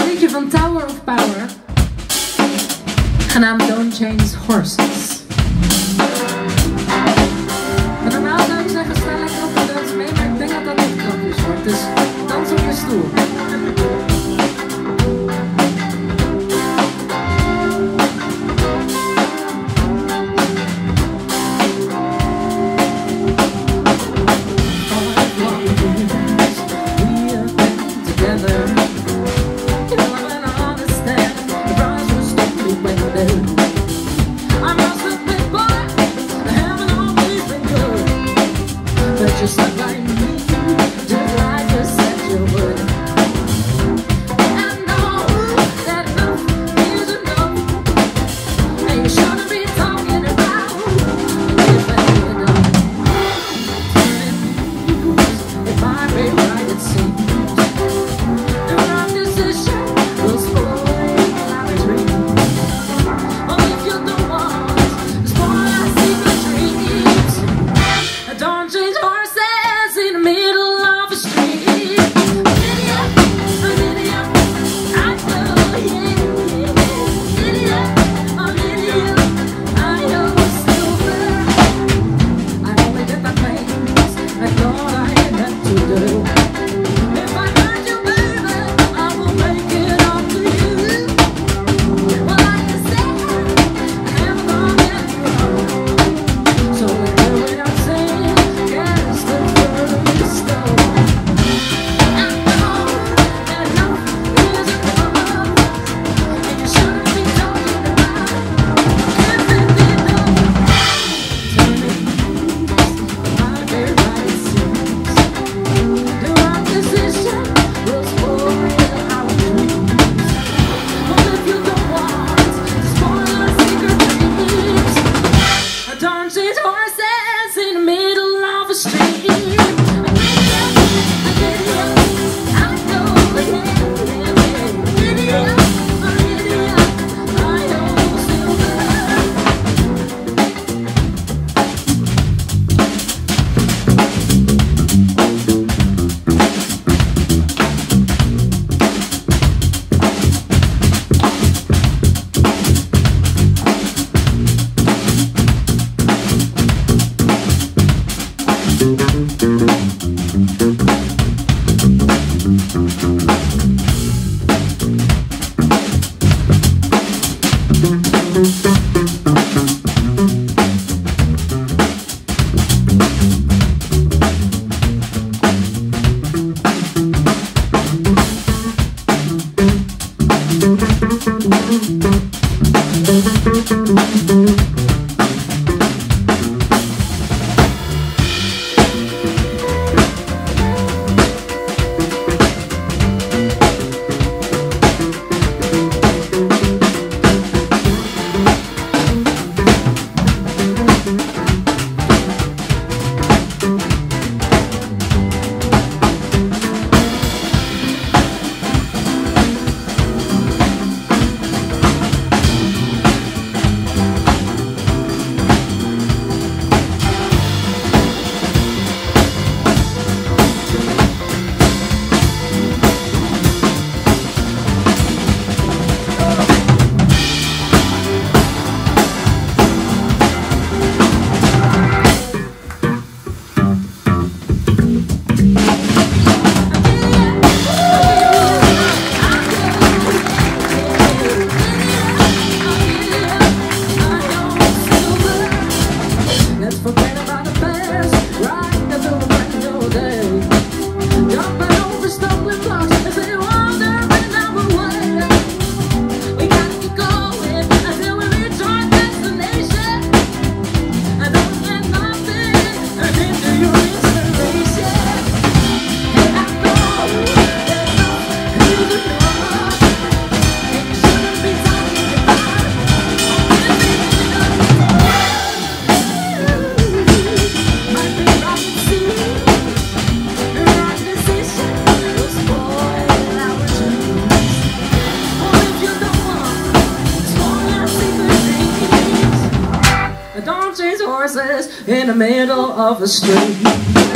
liedje van Tower of Power, genaamd Don't Change Horses. Maar normaal zou ik zeggen, sta lekker op de dans mee, maar ik denk dat dat niet knopjes wordt, dus dans op je stoel. Just like me, just like you said you would. And I know that enough is enough, and you shouldn't be talking about if I did not. If I be right, it seems the wrong decision will spoil our dreams. But if you don't want to spoil our secret dreams, don't change horses in the middle of a street. Don't change horses in the middle of a street. Don't change horses in the middle of a street.